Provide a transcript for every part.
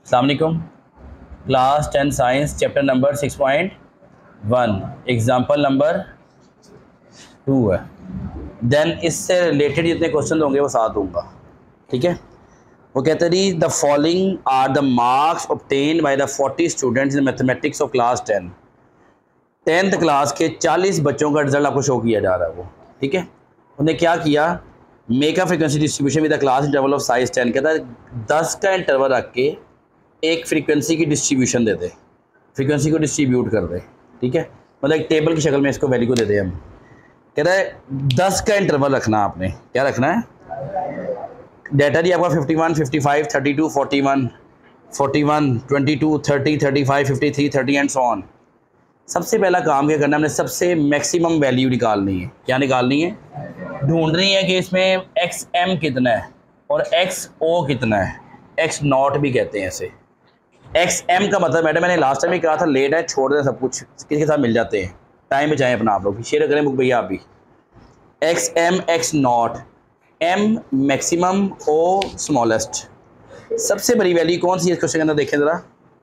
अस्सलाम वालेकुम। Class 10 science chapter number 6.1 example number 2 है। देन इससे रिलेटेड जितने क्वेश्चन होंगे वो साथ दूंगा, ठीक है। वो कहते हैं जी the following are the marks obtained by the 40 students in mathematics of class 10। 10th class के 40 बच्चों का रिजल्ट आपको शो किया जा रहा है वो, ठीक है। उन्हें क्या किया, make a frequency distribution with the class interval of size 10। कहता है 10 का इंटरवल रख के एक फ्रीक्वेंसी की डिस्ट्रीब्यूशन दे दे, फ्रीक्वेंसी को डिस्ट्रीब्यूट कर दे, ठीक है। मतलब एक टेबल की शक्ल में इसको वैल्यू को दे दे हम। कहता है 10 का इंटरवल रखना, आपने क्या रखना है, डेटा जी आपका 51, 55, 32, 41, 41, 22, 30, 35, 53, 30 एंड सो ऑन। सबसे पहला काम क्या करना है, हमने सबसे मैक्सिमम वैल्यू निकालनी है। क्या निकालनी है, ढूंढनी है कि इसमें एक्स एम कितना है और एक्स ओ कितना है, एक्स नॉट भी कहते हैं इसे। एक्स एम का मतलब मैडम मैंने लास्ट टाइम भी कहा था, लेट है छोड़ दें सब कुछ, किसके साथ मिल जाते हैं, टाइम बचाएं अपना, आप लोग शेयर करें बुक भैया आप भी। X m x not, m maximum o smallest. सबसे बड़ी वैल्यू कौन सी है इस क्वेश्चन के अंदर, देखें ज़रा।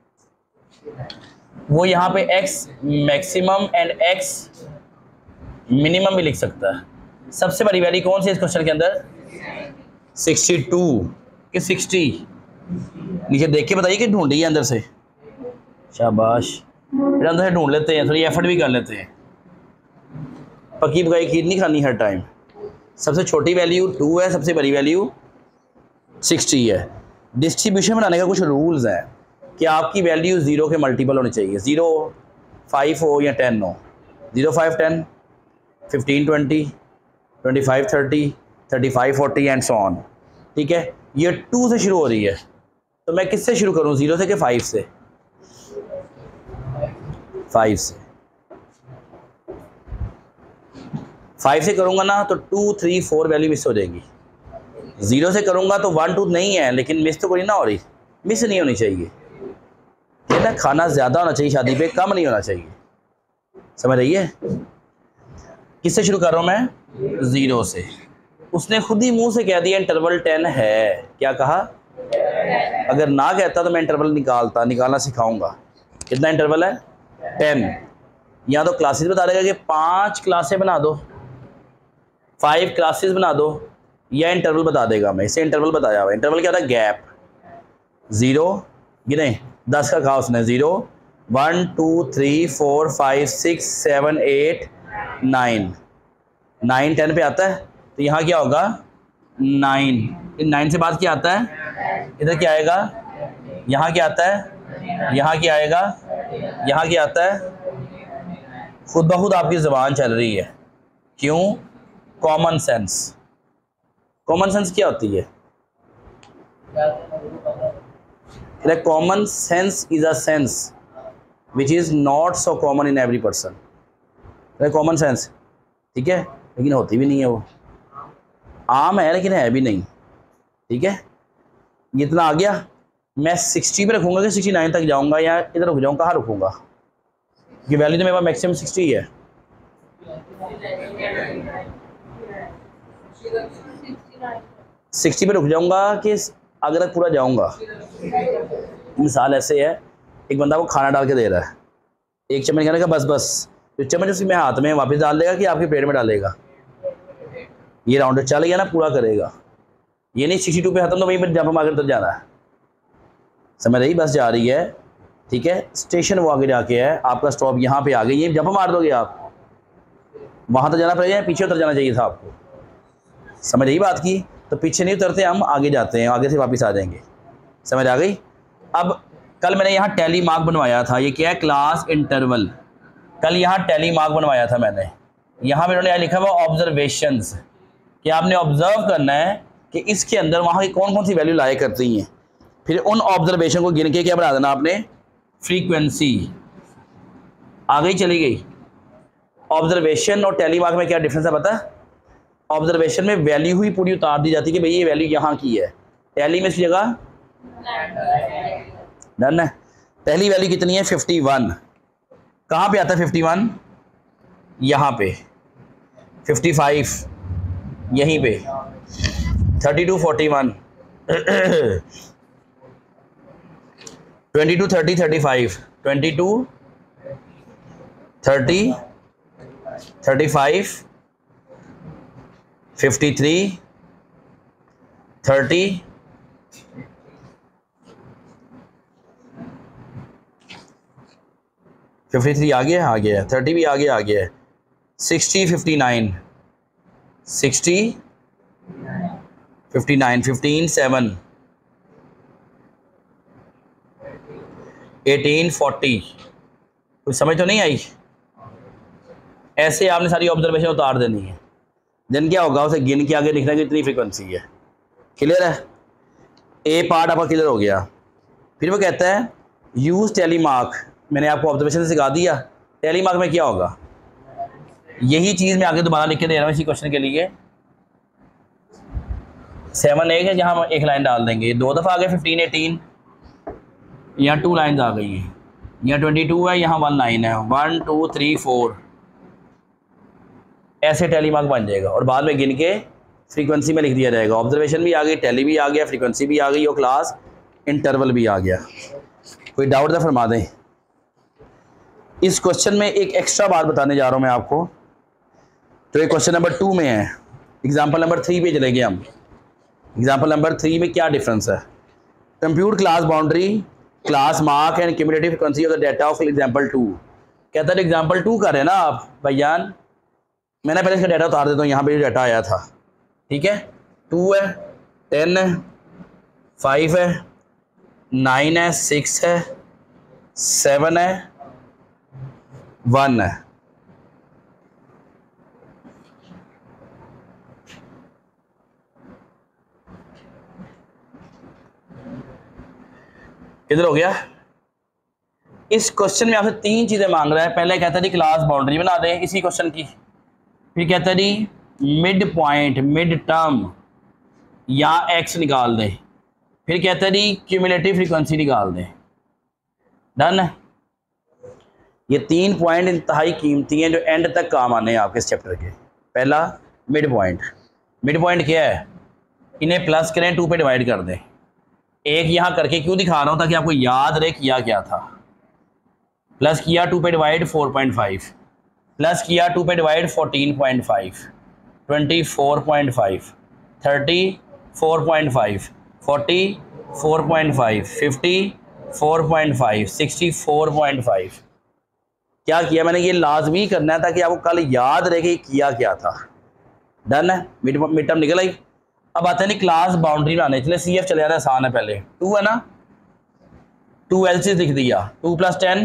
वो यहाँ पे x maximum and x minimum भी लिख सकता है। सबसे बड़ी वैल्यू कौन सी है इस क्वेश्चन के अंदर, 62 कि 60। नीचे देख के बताइए कि ढूंढी है अंदर से, शाबाश। फिर अंदर से ढूंढ लेते हैं, थोड़ी एफर्ट भी कर लेते हैं। पक्की पकाई खीर नहीं खानी हर टाइम। सबसे छोटी वैल्यू 2 है, सबसे बड़ी वैल्यू 60 है। डिस्ट्रीब्यूशन बनाने का कुछ रूल्स हैं कि आपकी वैल्यू 0 के मल्टीपल होनी चाहिए। 0 5 हो या 10 हो, 0 5 10, 15 20, 25 30, 35 40 एंड सो ऑन, ठीक है। ये 2 से शुरू हो रही है, तो मैं किससे शुरू करूं, 0 से कि 5 से? 5 से। 5 से करूंगा ना तो 2 3 4 वैल्यू मिस हो जाएगी। 0 से करूंगा तो 1 2 नहीं है, लेकिन मिस तो कोई ना हो रही, मिस नहीं होनी चाहिए, है ना। खाना ज़्यादा होना चाहिए शादी पे, कम नहीं होना चाहिए, समझ रही है। किससे शुरू कर रहा हूँ मैं, 0 से। उसने खुद ही मुंह से कह दिया इंटरवल 10 है। क्या कहा, अगर ना कहता तो मैं इंटरवल निकालना सिखाऊंगा। कितना इंटरवल है, 10। या तो क्लासेस बता देगा कि 5 क्लासें बना दो, 5 क्लासेस बना दो, या इंटरवल बता देगा। मैं इसे इंटरवल बताया हुआ। इंटरवल क्या होता है, गैप। 0 गिने, 10 का कहा उसने, 0 1 2 3 4 5 6 7 8 9 9 10 पे आता है, तो यहाँ क्या होगा 9। 9 से बाद क्या आता है, इधर क्या आएगा, यहाँ क्या आता है, यहाँ क्या आएगा, यहाँ क्या आता है। खुद ब खुद आपकी ज़बान चल रही है। क्यों, कॉमन सेंस। कॉमन सेंस क्या होती है, common sense is a sense which is not so common in every person. Common sense, ठीक है, लेकिन होती भी नहीं है, वो आम है लेकिन है भी नहीं, ठीक है। ये इतना आ गया। मैं 60 पे रखूँगा कि 69 तक जाऊँगा, या इधर रुक जाऊँ, कहाँ रुकूँगा, ये वैल्यू तो मेरे पास मैक्सिमम 60 है। सिक्सटी पे रुक जाऊँगा कि आगे तक पूरा जाऊँगा। मिसाल ऐसे है, एक बंदा को खाना डाल के दे रहा है, एक चम्मच खाने का, बस तो चम्मच उसमें हाथ में वापस डाल देगा कि आपके पेट में डालेगा। ये राउंड चल गया ना, पूरा करेगा। ये नहीं 62 पे खत्म तो वहीं पर जंप मार कर जाना है, समझ रही, बस जा रही है, ठीक है। स्टेशन वो आगे जाके है, आपका स्टॉप यहाँ पे आ गई, ये जंप मार दोगे आप, वहाँ तो जाना पड़ेगा, पीछे उतर जाना चाहिए था आपको, समझ रही बात की। तो पीछे नहीं उतरते, हम आगे जाते हैं, आगे से वापस आ जाएंगे, समझ आ गई। अब कल मैंने यहाँ टैली मार्क बनवाया था, ये क्या है, क्लास इंटरवल। कल यहाँ टैली मार्क बनवाया था मैंने, यहाँ पर उन्होंने लिखा हुआ ऑब्जर्वेशंस, कि आपने ऑब्जर्व करना है कि इसके अंदर वहाँ की कौन कौन सी वैल्यू लाया करती हैं। फिर उन ऑब्जर्वेशन को गिन के क्या बना देना आपने, फ्रीक्वेंसी। आ गई, चली गई। ऑब्जर्वेशन और टैली मार्क में क्या डिफरेंस है पता है, ऑब्जर्वेशन में वैल्यू ही पूरी उतार दी जाती है कि भाई ये वैल्यू यहाँ की है, टैली में इस जगह डन है। पहली वैल्यू कितनी है, 51। कहाँ पे आता है 51, यहाँ पे। 55 यहीं पे। 32 41 22 30 35, 22 30 35, 53 30, 53 आ गया 30 भी आ गया 60 59, 60 59, 15 7, 18 40। कुछ समझ तो नहीं आई? ऐसे आपने सारी ऑब्जर्वेशन उतार देनी है। देन क्या होगा, उसे गिन के आगे लिखना कि इतनी फ्रीक्वेंसी है। क्लियर है? ए पार्ट आपका क्लियर हो गया। फिर वो कहता है यूज़ टेलीमार्क। मैंने आपको ऑब्जर्वेशन से सिखा दिया। टेलीमार्क में क्या होगा, यही चीज़ मैं आगे दोबारा लिख के दे रहा हूँ इसी क्वेश्चन के लिए। 7 एक है जहाँ हम एक लाइन डाल देंगे, 2 दफ़ा आ गए 15 18, यहाँ 2 लाइन आ गई हैं, यहाँ 22 है, यहाँ 1 लाइन है, 1 2 3 4, ऐसे टेलीमार्क बन जाएगा और बाद में गिन के फ्रीक्वेंसी में लिख दिया जाएगा। ऑब्जर्वेशन भी आ गई, टेली भी आ गया, फ्रीक्वेंसी भी आ गई और क्लास इंटरवल भी आ गया। कोई डाउट था फरमा दें। इस क्वेश्चन में एक एक्स्ट्रा बात बताने जा रहा हूँ मैं आपको, तो ये क्वेश्चन नंबर 2 में है। एग्जाम्पल नंबर 3 पे चलेंगे हम। एग्जाम्पल नंबर 3 में क्या डिफरेंस है? Compute class boundary, class mark and cumulative frequency of the data of example 2। कहता है एग्जाम्पल 2 कर रहे हैं ना आप भाईजान, मैंने पहले इसका डाटा उतार देता हूँ। यहाँ पे डाटा आया था, ठीक है, 2 है, 10 है, 5 है, 9 है, 6 है, 7 है, 1 है। किधर हो गया? इस क्वेश्चन में आपसे 3 चीज़ें मांग रहा है। पहले कहता है जी क्लास बाउंड्री बना दें इसी क्वेश्चन की, फिर कहता है जी मिड पॉइंट, मिड टर्म या एक्स निकाल दें, फिर कहता है जी क्यूमुलेटिव फ्रीक्वेंसी निकाल दें। डन है? ये 3 पॉइंट इंतहाई कीमती हैं जो एंड तक काम आने हैं आपके इस चैप्टर के। पहला मिड पॉइंट। मिड पॉइंट क्या है? इन्हें प्लस करें, 2 पे डिवाइड कर दें। एक यहाँ करके क्यों दिखा रहा हूँ, ताकि आपको याद रहे किया क्या था। प्लस किया 2 पे डिवाइड 4.5, प्लस किया 2 पे डिवाइड 14.5, 24.5, 34.5, 44.5, 54.5, 64.5। क्या किया मैंने? ये लाजमी करना है ताकि आपको कल याद रहे कि किया क्या था। डन है? मिड टर्म निकल आई। अब आते हैं नहीं क्लास बाउंड्री बनाने। चले CF चले जाना, आसान है। पहले 2 है ना, 2 LCs लिख दिया, 2 + 10,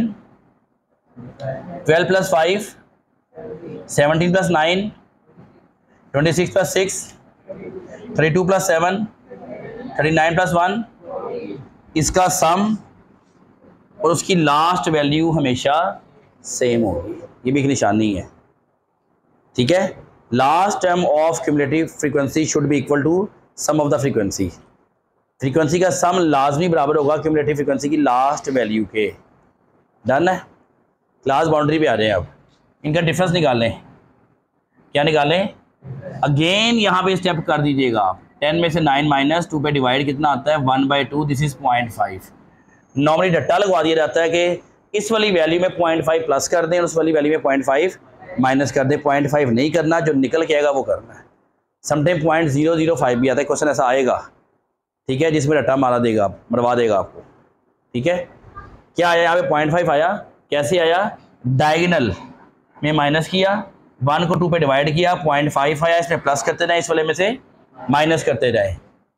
12 + 5, 17 + 9, 26 + 6, 32 + 7, 39 + 1। इसका सम और उसकी लास्ट वैल्यू हमेशा सेम होगी। ये भी एक निशानी है, ठीक है। Last term of cumulative frequency should be equal to sum of the frequency. Frequency का सम लाजमी बराबर होगा क्यूमुलेटिव फ्रीक्वेंसी की लास्ट वैल्यू के। डन है? क्लास बाउंड्री पे आ रहे हैं। अब इनका डिफरेंस निकालें। क्या निकालें? अगेन यहाँ पे स्टेप कर दीजिएगा आप। 10 में से 9 माइनस 2 पे डिवाइड कितना आता है? 1/2। This is 0.5। नॉर्मली डट्टा लगवा दिया जाता है कि इस वाली वैल्यू में 0.5 प्लस कर दें, उस वाली वैल्यू में 0.5 माइनस कर दें। 0.5 नहीं करना, जो निकल के आएगा वो करना है। समटाइम 0.005 भी आता है। क्वेश्चन ऐसा आएगा, ठीक है, जिसमें डट्टा मारा देगा, मरवा देगा आपको, ठीक है। क्या आया यहाँ पे? 0.5 आया। कैसे आया? डायगोनल में माइनस किया, 1 को 2 पे डिवाइड किया, 0.5 आया, इसमें प्लस करते जाए, इस वाले में से माइनस करते जाए।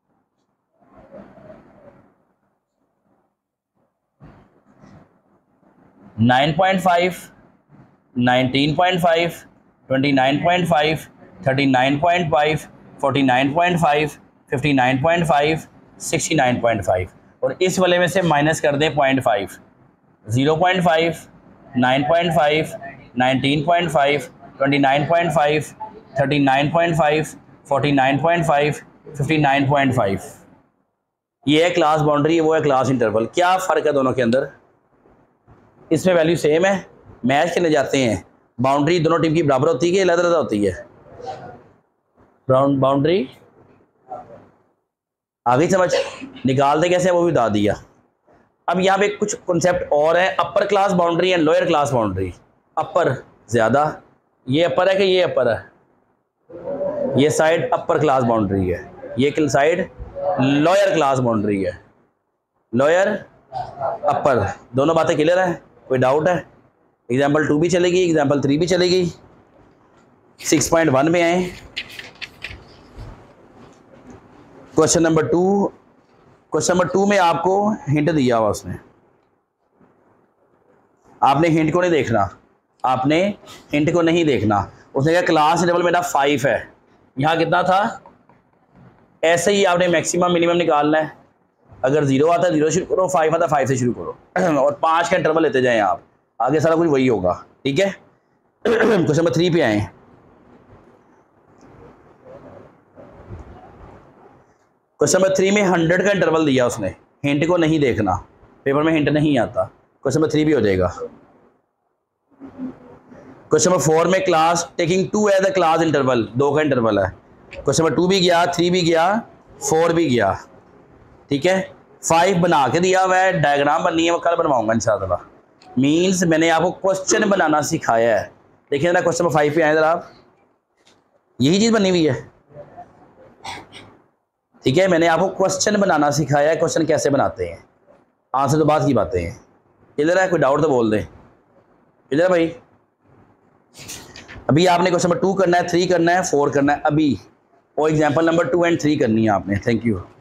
नाइन 9.5, 19.5, 29.5, 39.5, 49.5, 59.5, 69.5 और इस वाले में से माइनस कर दें 0.5, 0.5, 9.5, 19.5, 29.5, 39.5, 49.5, 59.5। ये है क्लास बाउंड्री, वो है क्लास इंटरवल। क्या फ़र्क है दोनों के अंदर? इसमें वैल्यू सेम है, मैच करने जाते हैं। बाउंड्री दोनों टीम की बराबर होती है कि अलग अलग होती है? बाउंड्री आ गई समझ? निकाल दे कैसे वो भी बता दिया। अब यहाँ पे कुछ कॉन्सेप्ट और है, upper class boundary and lower class boundary. Upper ज़्यादा, ये अपर है कि ये अपर है? ये साइड अपर क्लास बाउंड्री है, ये साइड लोअर क्लास बाउंड्री है। लोअर अपर दोनों बातें क्लियर है? कोई डाउट है? एग्जाम्पल 2 भी चलेगी, एग्जाम्पल 3 भी चलेगी। 6.1 में आए, क्वेश्चन नंबर 2। क्वेश्चन नंबर 2 में आपको हिंट दिया हुआ उसने, आपने हिंट को नहीं देखना, आपने हिंट को नहीं देखना। उसने कहा क्लास इंटरवल मेरा 5 है, यहाँ कितना था? ऐसे ही आपने मैक्सिमम मिनिमम निकालना है। अगर 0 आता है 0 शुरू करो, 5 आता है 5 से शुरू करो और 5 का इंटरवल लेते जाएं आप, आगे सारा कुछ वही होगा। ठीक है। क्वेश्चन नंबर 3 पे आए। क्वेश्चन नंबर 3 में 100 का इंटरवल दिया उसने, हिंट को नहीं देखना, पेपर में हिंट नहीं आता। क्वेश्चन नंबर 3 भी हो जाएगा। क्वेश्चन नंबर 4 में class taking 2 as the class interval, 2 का इंटरवल है। क्वेश्चन नंबर 2 भी गया, 3 भी गया, 4 भी गया। ठीक है। 5 बना के दिया हुआ है, डायग्राम बननी है, वो कल बनवाऊंगा इंशाल्लाह। मीन्स मैंने आपको क्वेश्चन बनाना सिखाया है। देखिए जरा क्वेश्चन नंबर 5 पे आए जरा आप, यही चीज़ बनी हुई है। ठीक है, मैंने आपको क्वेश्चन बनाना सिखाया है, क्वेश्चन कैसे बनाते हैं, आंसर तो बात की बातें हैं। इधर है, कोई डाउट तो बोल दें। इधर भाई, अभी आपने क्वेश्चन नंबर 2 करना है, 3 करना है, 4 करना है अभी, और एग्जाम्पल नंबर 2 एंड 3 करनी है आपने। Thank you.